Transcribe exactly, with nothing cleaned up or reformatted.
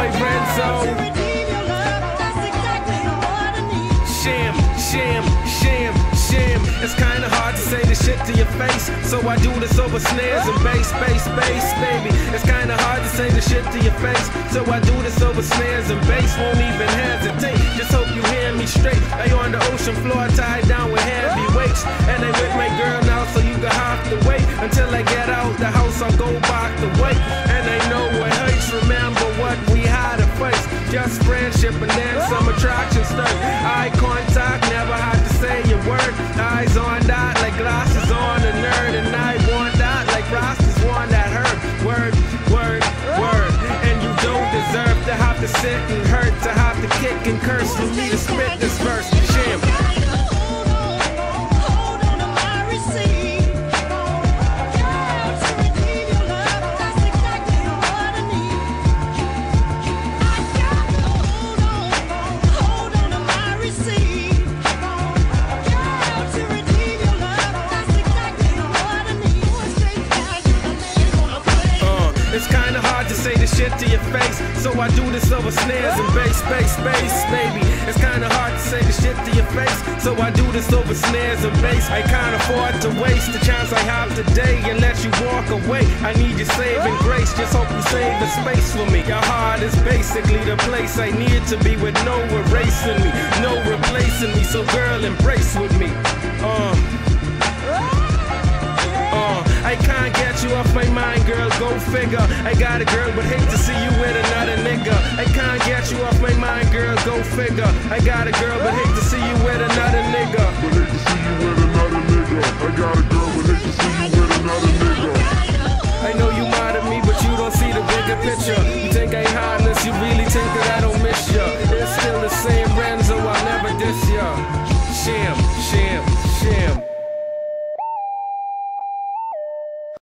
friend zone. Sham, sham, sham, sham. It's kinda hard to say this shit to your face, so I do this over snares and bass, bass, bass, baby. It's kinda hard to say this shit to your face, so I do this over snares and bass. Won't even hesitate, just hope you hear me straight. They on the ocean floor tied down with heavy weights, and they with my girl now, so you gonna have to wait until I get out the house. I'll go back to wait, and they know what hurts. Remember what we had at first, just friendship and then some attraction start. Eye contact, never had to say a word. Eyes on that like glasses on a nerd, and I want that like Rastas want that herb. Word, word, word. And you don't deserve to have to sit and hurt, to have to kick and curse for me to spit this verse. Sham. It's kinda hard to say this shit to your face, so I do this over snares and bass, bass, bass, baby. It's kinda hard to say this shit to your face, so I do this over snares and bass. I can't afford to waste the chance I have today and let you walk away. I need your saving grace, just hope you save the space for me. Your heart is basically the place I need to be, with no erasing me, no replacing me. So girl, embrace with me. Uh. Uh, I can't get you off my mind, girl, go figure. I got a girl, but hate to see you with another nigga. I can't get you off my mind, girl, go figure. I got a girl, but hate to see you with another nigga. But hate to see you with another nigga. I got a girl, but hate to see you with another nigga. I know you mad at me, but you don't see the bigger picture. You think I heartless, you really